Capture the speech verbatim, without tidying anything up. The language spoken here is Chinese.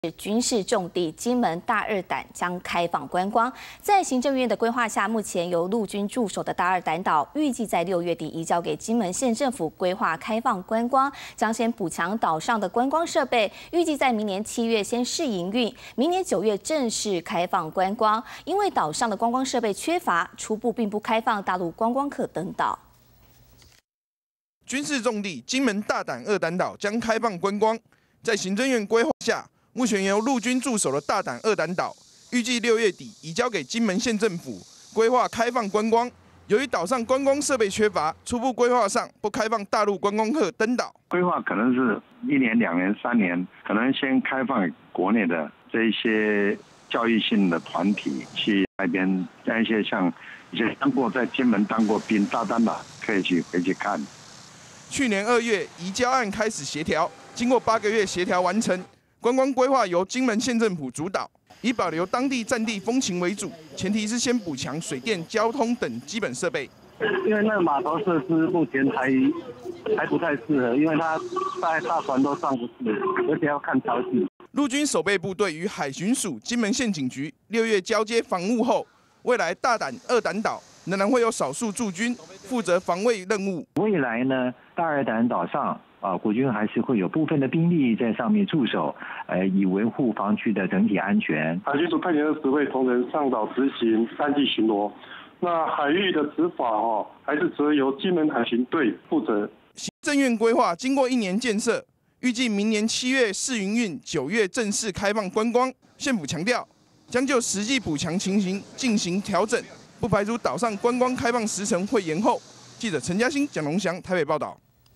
军事重地金门大二胆将开放观光，在行政院的规划下，目前由陆军驻守的大二胆岛，预计在六月底移交给金门县政府规划开放观光，将先补强岛上的观光设备，预计在明年七月先试营运，明年九月正式开放观光。因为岛上的观光设备缺乏，初步并不开放大陆观光客登岛。 军事重地金门大胆二胆岛将开放观光，在行政院规划下。 目前由陆军驻守的大胆二胆岛，预计六月底移交给金门县政府规划开放观光。由于岛上观光设备缺乏，初步规划上不开放大陆观光客登岛。 规划可能是一年、两年、三年，可能先开放国内的这一些教育性的团体去那边，像一些像以前当过在金门当过兵大胆岛，可以去回去看。 去年二月移交案开始协调，经过八个月协调完成。 观光规划由金门县政府主导，以保留当地战地风情为主，前提是先补强水电、交通等基本设备。 因为那个码头设施目前还还不太适合，因为它大大船都上不去，而且要看潮汐。 陆军守备部队与海巡署、金门县警局六月交接防务后，未来大胆二胆岛仍然会有少数驻军负责防卫任务。 未来呢，大二胆岛上。 啊，国军还是会有部分的兵力在上面驻守，呃，以维护防区的整体安全。 海巡署派遣的指挥同仁上岛执行山地巡逻，那海域的执法哦，还是则由金门海巡队负责。 行政院规划经过一年建设，预计明年七月试营运，九月正式开放观光。县府强调，将就实际补强情形进行调整，不排除岛上观光开放时程会延后。记者陈嘉欣、蒋龙祥台北报道。